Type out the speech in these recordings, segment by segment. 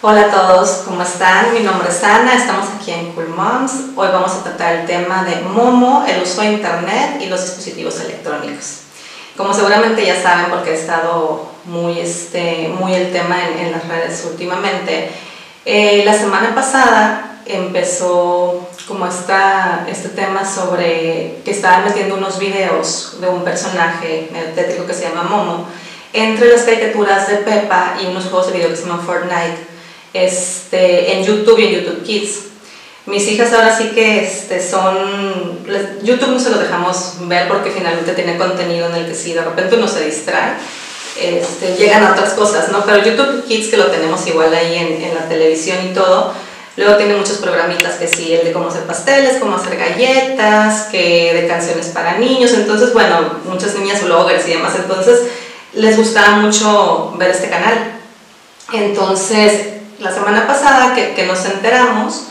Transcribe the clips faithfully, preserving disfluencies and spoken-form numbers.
Hola a todos, ¿cómo están? Mi nombre es Ana, estamos aquí en Cool Moms. Hoy vamos a tratar el tema de Momo, el uso de internet y los dispositivos electrónicos. Como seguramente ya saben, porque ha estado muy, este, muy el tema en, en las redes últimamente, eh, la semana pasada empezó como esta, este tema sobre que estaban metiendo unos videos de un personaje tétrico que se llama Momo entre las caricaturas de Peppa y unos juegos de video que se llaman Fortnite este, en YouTube y en YouTube Kids. Mis hijas ahora sí que este, son... YouTube no se los dejamos ver porque finalmente tiene contenido en el que si de repente uno se distrae, este, llegan a otras cosas, ¿no? Pero YouTube Kids, que lo tenemos igual ahí en, en la televisión y todo, luego tiene muchos programitas que sí, el de cómo hacer pasteles, cómo hacer galletas, que de canciones para niños. Entonces, bueno, muchas niñas bloggers y demás, entonces les gustaba mucho ver este canal. Entonces, la semana pasada que, que nos enteramos,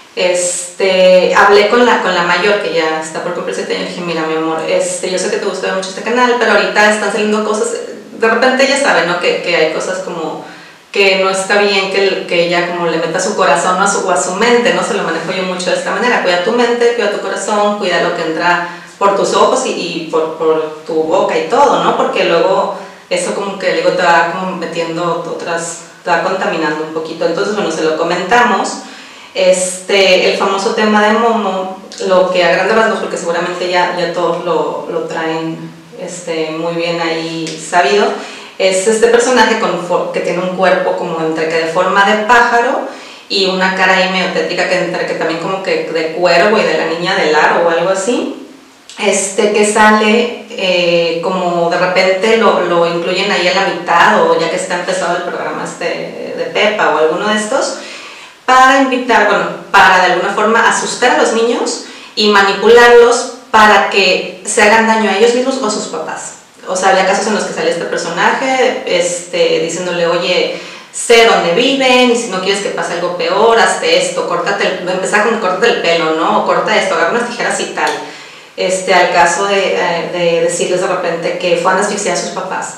este, hablé con la, con la mayor, que ya está por cumplir siete años, y dije, mira mi amor, este, yo sé que te gusta mucho este canal, pero ahorita están saliendo cosas, de repente ella sabe, ¿no? Que, que hay cosas como que no está bien que, que ella como le meta su corazón a su, o a su mente, ¿no? Se lo manejo yo mucho de esta manera, cuida tu mente, cuida tu corazón, cuida lo que entra por tus ojos y, y por, por tu boca y todo, ¿no? Porque luego eso como que luego te va como metiendo otras, te va contaminando un poquito. Entonces, bueno, se lo comentamos. Este, el famoso tema de Momo, lo que a grandes rasgos, porque seguramente ya, ya todos lo, lo traen este, muy bien ahí sabido, es este personaje con, que tiene un cuerpo como entre que de forma de pájaro y una cara ahí medio tétrica que entre que también como que de cuervo y de la niña del aro o algo así. Este, que sale eh, como de repente lo, lo incluyen ahí a la mitad o ya que está empezado el programa este de Peppa o alguno de estos, para invitar, bueno, para de alguna forma asustar a los niños y manipularlos para que se hagan daño a ellos mismos o a sus papás. O sea, había casos en los que salía este personaje este, diciéndole, oye, sé dónde viven y si no quieres que pase algo peor, hazte esto, córtate el, empezar con córtate el pelo, ¿no? O corta esto, agarra unas tijeras y tal. Este, al caso de, de decirles de repente que fueran a asfixiar a sus papás.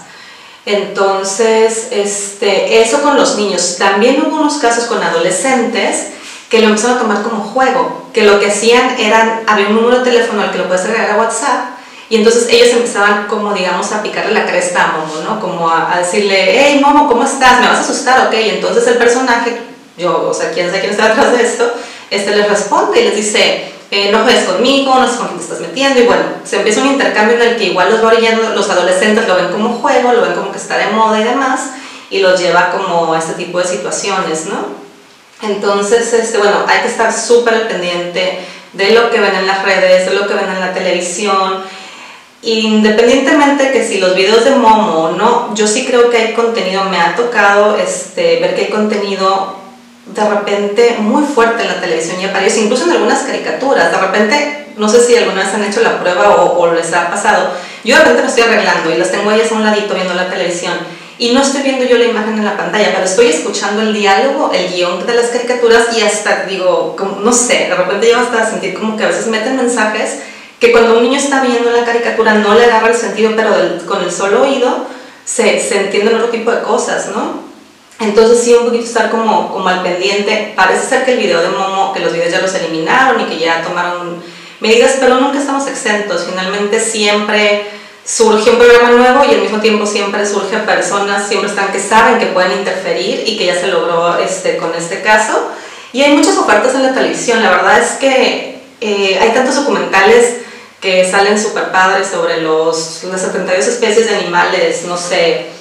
Entonces, este, eso con los niños. También hubo unos casos con adolescentes que lo empezaron a tomar como juego, que lo que hacían era, había un número de teléfono al que lo puedes agregar a WhatsApp, y entonces ellos empezaban como, digamos, a picarle la cresta a Momo, ¿no? Como a, a decirle, hey Momo, ¿cómo estás? ¿Me vas a asustar? Ok, y entonces el personaje, yo, o sea, quién sabe quién está detrás de esto, este les responde y les dice, Eh, no juegues conmigo, no sé con quién te estás metiendo, y bueno, se empieza un intercambio en el que igual los va orillando, los adolescentes lo ven como juego, lo ven como que está de moda y demás, y los lleva como a este tipo de situaciones, ¿no? Entonces, este, bueno, hay que estar súper al pendiente de lo que ven en las redes, de lo que ven en la televisión, independientemente que si los videos de Momo o no, yo sí creo que hay contenido, me ha tocado este, ver que hay contenido de repente muy fuerte en la televisión y aparece incluso en algunas caricaturas. De repente, no sé si alguna vez han hecho la prueba o, o les ha pasado, yo de repente me estoy arreglando y las tengo ellas a un ladito viendo la televisión y no estoy viendo yo la imagen en la pantalla, pero estoy escuchando el diálogo, el guión de las caricaturas y hasta digo, como, no sé, de repente yo hasta sentir como que a veces meten mensajes que cuando un niño está viendo la caricatura no le agarra el sentido, pero del, con el solo oído se, se entienden otro tipo de cosas, ¿no? Entonces sí, un poquito estar como, como al pendiente. Parece ser que el video de Momo, que los videos ya los eliminaron y que ya tomaron medidas, pero nunca estamos exentos. Finalmente siempre surge un programa nuevo y al mismo tiempo siempre surgen personas, siempre están que saben que pueden interferir y que ya se logró este, con este caso. Y hay muchas ofertas en la televisión. La verdad es que eh, hay tantos documentales que salen súper padres sobre los, las setenta y dos especies de animales, no sé,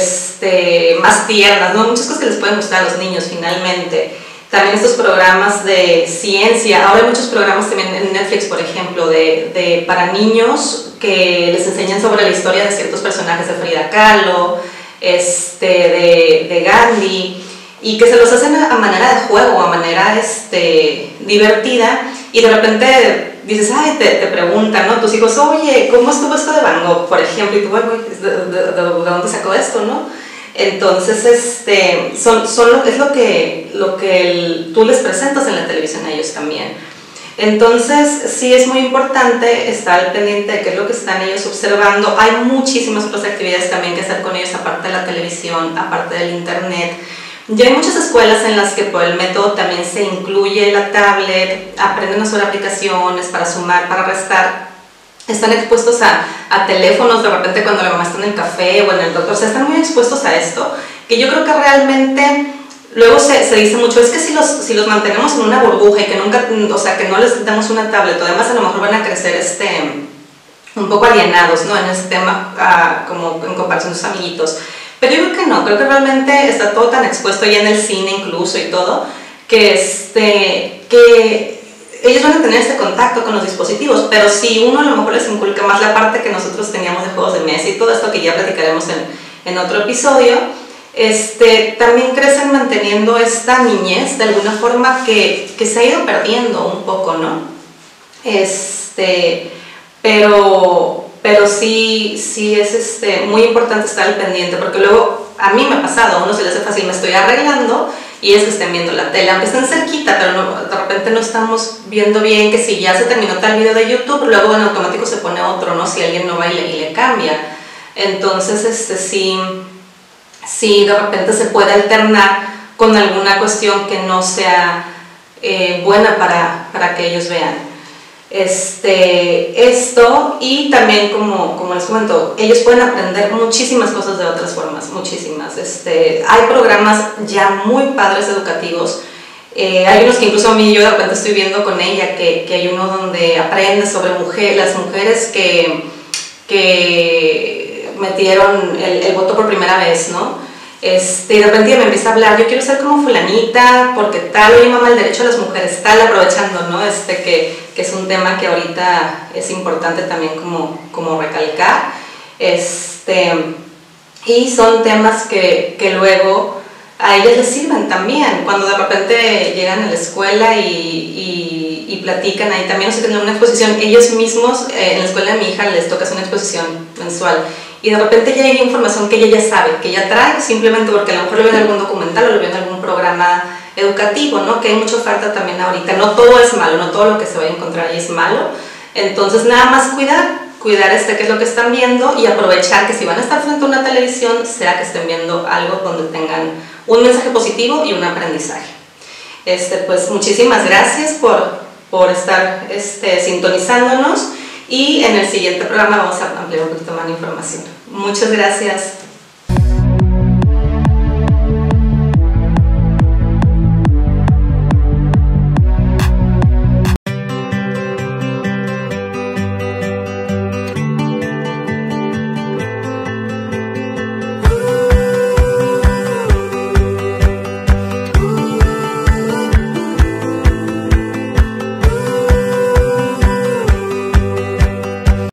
Este, más tiernas, ¿no? Muchas cosas que les pueden gustar a los niños finalmente. También estos programas de ciencia, ahora hay muchos programas también en Netflix, por ejemplo, de, de, para niños que les enseñan sobre la historia de ciertos personajes de Frida Kahlo, este, de, de Gandhi, y que se los hacen a, a manera de juego, a manera este, divertida, y de repente dices, ay, te, te preguntan, ¿no? Tus hijos, oye, ¿cómo estuvo esto de Van Gogh, por ejemplo? Y tú, bueno, ¿de, de, de, de dónde sacó esto, no? Entonces, este, son, son lo, es lo que, lo que el, tú les presentas en la televisión a ellos también. Entonces, sí es muy importante estar al pendiente de qué es lo que están ellos observando. Hay muchísimas otras actividades también que hacer con ellos, aparte de la televisión, aparte del internet. Ya hay muchas escuelas en las que por el método también se incluye la tablet, aprenden a usar aplicaciones para sumar, para restar. Están expuestos a, a teléfonos de repente cuando la mamá está en el café o en el doctor, o sea, están muy expuestos a esto, que yo creo que realmente luego se, se dice mucho, es que si los, si los mantenemos en una burbuja y que nunca, o sea, que no les damos una tablet, o además a lo mejor van a crecer este, un poco alienados, ¿no? En ese tema, uh, como en comparación a sus amiguitos. Pero yo creo que no, creo que realmente está todo tan expuesto ya en el cine incluso y todo, que, este, que ellos van a tener este contacto con los dispositivos, pero si uno a lo mejor les inculca más la parte que nosotros teníamos de juegos de mesa y todo esto que ya platicaremos en, en otro episodio, este, también crecen manteniendo esta niñez de alguna forma que, que se ha ido perdiendo un poco, ¿no? Este, pero, pero sí, sí es este, muy importante estar al pendiente, porque luego a mí me ha pasado, a uno se le hace fácil, me estoy arreglando y es que estén viendo la tele, aunque estén cerquita, pero no, de repente no estamos viendo bien que si ya se terminó tal video de YouTube, luego en automático se pone otro, ¿no? Si alguien no baila y le cambia. Entonces, este, sí, sí, de repente se puede alternar con alguna cuestión que no sea eh, buena para, para que ellos vean. Este, esto y también como, como les comento, ellos pueden aprender muchísimas cosas de otras formas, muchísimas. Este, hay programas ya muy padres educativos, eh, hay unos que incluso a mí yo de repente estoy viendo con ella, que, que hay uno donde aprende sobre mujer, las mujeres que, que metieron el, el voto por primera vez, ¿no? Este, y de repente me empieza a hablar, yo quiero ser como fulanita, porque tal, oye mamá, el derecho a las mujeres, tal, aprovechando, ¿no? Este, que, que es un tema que ahorita es importante también como, como recalcar. Este, y son temas que, que luego a ellas les sirven también, cuando de repente llegan a la escuela y, y, y platican ahí también, o sea, tienen una exposición, ellos mismos, eh, en la escuela de mi hija les toca hacer una exposición mensual, y de repente ya hay información que ella ya sabe, que ella trae, simplemente porque a lo mejor lo vio en algún documental o lo vio en algún programa educativo, ¿no? Que hay mucha oferta también ahorita, no todo es malo, no todo lo que se va a encontrar ahí es malo, entonces nada más cuidar, cuidar este qué es lo que están viendo y aprovechar que si van a estar frente a una televisión, sea que estén viendo algo donde tengan un mensaje positivo y un aprendizaje. Este, pues muchísimas gracias por, por estar este, sintonizándonos. Y en el siguiente programa vamos a ampliar un poquito más de información. Muchas gracias.